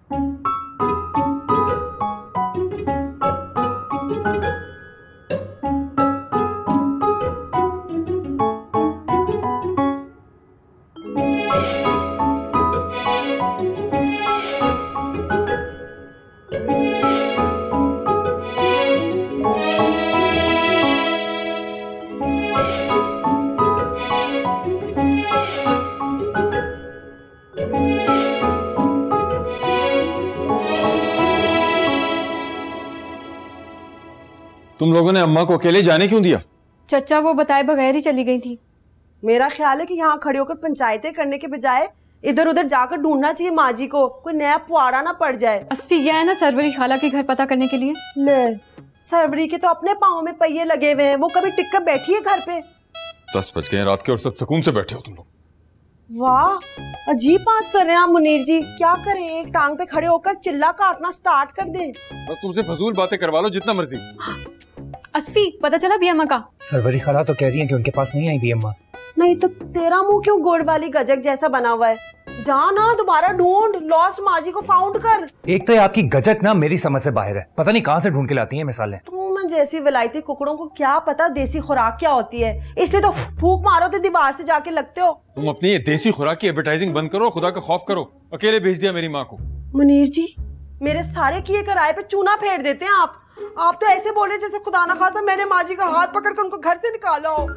तुम लोगों ने अम्मा को अकेले जाने क्यों दिया? चचा वो बताए बगैर ही चली गई थी। मेरा ख्याल है कि यहाँ खड़े होकर पंचायतें करने के बजाय इधर उधर जाकर ढूंढना चाहिए माँ जी को, कोई नया पुआड़ा ना पड़ जाए। असली यह है ना सरवरी खाला के घर पता करने के लिए। ले, सरवरी के तो अपने पाँव में पहिए लगे हुए हैं, वो कभी टिक कर बैठी है घर पे? 10 बज गए रात के और सब सुकून से बैठे हो तुम लोग। वाह, अजीब बात कर रहे हैं आप मुनीर जी। क्या करें, एक टांग पे खड़े होकर चिल्ला काटना स्टार्ट कर दें। बस तुमसे फजूल बातें करवा लो जितना मर्जी। असफी पता चला भी अम्मा का? सरवरी खाला तो कह रही है कि उनके पास नहीं आई भी अम्मा। नहीं तो तेरा मुंह क्यों गुड़ वाली गजक जैसा बना हुआ है? जा ना, दोबारा ढूंढ, लॉस्ट माँ जी को फाउंड कर। एक तो ये आपकी गजक ना मेरी समझ से बाहर है, पता नहीं कहाँ से ढूंढ के लाती है मिसालें। तुम जैसी विलायती कुकड़ों को क्या पता देसी खुराक क्या होती है, इसलिए तो फूंक मारो तो दीवार से जाके लगते हो। तुम अपनी ये देसी खुराक की एडवर्टाइजिंग बंद करो, खुदा का खौफ करो। अकेले भेज दिया मेरी माँ को। मुनीर जी, मेरे सारे किए कराए पे चूना फेर देते हैं आप तो ऐसे बोल रहे जैसे खुदा ना खासा मैंने माँ जी का हाथ पकड़कर उनको घर से निकाला हो।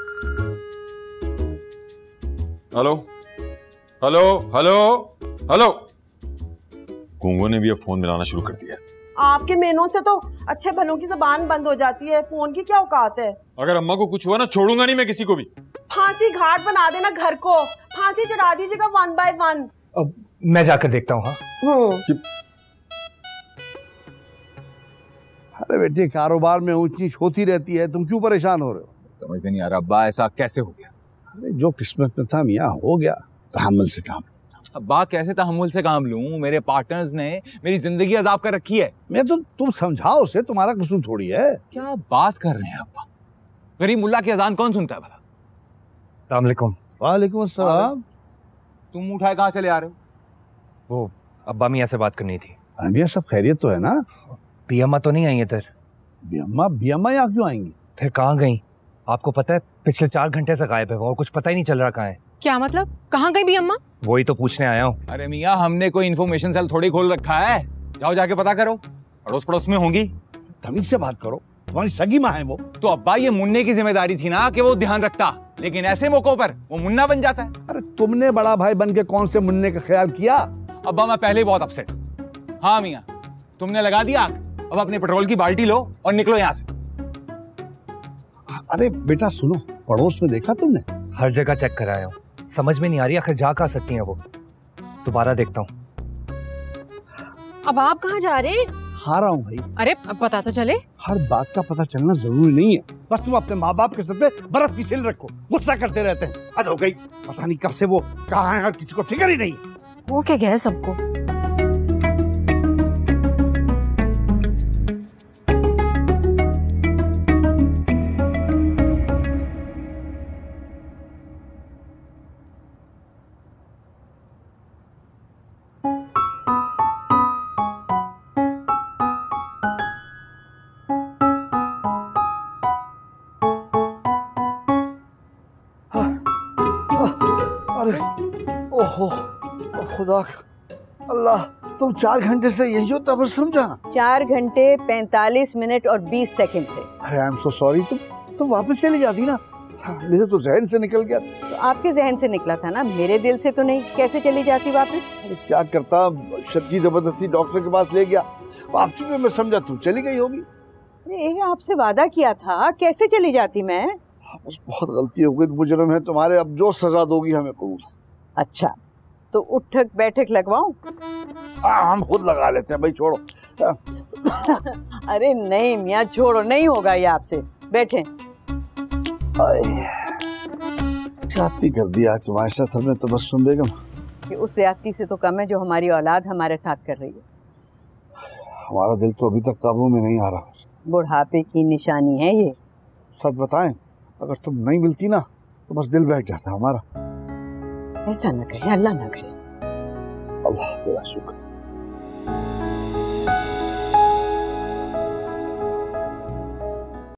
Hello hello hello hello. गूंगो ने भी अब फोन मिलाना शुरू कर दिया। आपके मेनों से तो अच्छे भलों की जबान बंद हो जाती है, फोन की क्या औकात है? अगर अम्मा को कुछ हुआ ना, छोड़ूंगा नहीं मैं किसी को भी। फांसी घाट बना देना, घर को फांसी चढ़ा दीजिएगा 1 by 1। अब मैं जाकर देखता हूँ। अरे बेटे, कारोबार में ऊंच नीच होती रहती है, तुम क्यों परेशान हो रहे हो? समझ में नहीं आ रहा अब्बा, ऐसा कैसे हो गया? अरे जो किस्मत में था मियाँ हो गया, तहम्मुल से काम। अब्बा कैसे तहम्मुल से काम लूं? मेरे पार्टनर्स ने मेरी जिंदगी अजाब कर रखी है। मैं तो तुम समझाओ उसे, तुम्हारा कसूर थोड़ी है। क्या बात कर रहे हैं अब्बा? गरीब मुल्ला की अजान कौन सुनता है भला? अस्सलाम वालेकुम। वालेकुम अस्सलाम। तुम मुंह उठाए कहाँ चले आ रहे हो? वो अब्बा मियाँ से बात करनी थी। मियाँ सब खैरियत तो है ना? भी अम्मा तो नहीं आई इधर। भी अम्मा यहाँ क्यों आएंगी? फिर कहाँ गई? आपको पता है पिछले 4 घंटे से गायब है वो, और कुछ पता ही नहीं चल रहा कहाँ है। क्या मतलब? कहाँ गई भी अम्मा? वही तो पूछने आया हूँ। अरे मियाँ, हमने कोई इन्फॉर्मेशन सेल थोड़ी खोल रखा है। जाओ जाके पता करो, अड़ोस पड़ोस में होंगी। तमीज से बात करो, तुम्हारी सगी माँ है वो। तो अब्बा ये मुन्ने की जिम्मेदारी थी ना कि वो ध्यान रखता, लेकिन ऐसे मौकों पर वो मुन्ना बन जाता है। अरे तुमने बड़ा भाई बन के कौन से मुन्ने का ख्याल किया? अब्बा मैं पहले ही बहुत अपसेट। हाँ मियाँ, तुमने लगा दिया आग, अब अपने पेट्रोल की बाल्टी लो और निकलो यहाँ से। अरे बेटा सुनो, पड़ोस में देखा तुमने? हर जगह चेक कराया हूँ, समझ में नहीं आ रही आखिर जा कहाँ सकती हैं वो। दोबारा देखता हूँ। अब आप कहाँ जा रहे हैं? हारा हूँ भाई। अरे अब पता तो चले। हर बात का पता चलना जरूरी नहीं है, बस तुम अपने माँ बाप के सर पे बर्फ की सिल रखो, गुस्सा करते रहते हैं। हद हो गई, पता नहीं कब से वो कहाँ है और किसी को फिक्र ही नहीं। वो क्या गया सबको? अरे ओहो, खुदा अल्लाह, तुम 4 घंटे से यही हो तबस्सुम जाना? 4 घंटे 45 मिनट और 20 सेकंड से। अरे आई एम सो सॉरी, तुम वापस चली जाती ना, मेरे तो जहन से निकल गया। तो आपके जहन से निकला था ना, मेरे दिल से तो नहीं। कैसे चली जाती वापस? अरे क्या करता, सच्ची जबरदस्ती डॉक्टर के पास ले गया, वापसी में मैं समझा तुम चली गई होगी। अरे आपसे वादा किया था, कैसे चली जाती मैं? बस बहुत गलती हो गई, मुजरिम है तुम्हारे, अब जो सजा दोगी हमें कबूल। अच्छा तो उठक बैठक लगवाऊं? हम खुद लगा लेते हैं भाई, छोड़ो। अरे नहीं मियाँ छोड़ो, नहीं होगा ये आपसे। बैठे। जाती कर दिया तुम्हारे साथ हमने तबस्सुम बेगम। कि उस ज्यादती से तो कम है जो हमारी औलाद हमारे साथ कर रही है। हमारा दिल तो अभी तक काबू में नहीं आ रहा। बुढ़ापे की निशानी है ये। सच बताएं, अगर तुम नहीं मिलती ना तो बस दिल बैठ जाता हमारा। ऐसा ना कहे, अल्लाह ना करे। अल्लाह तेरा शुक्र।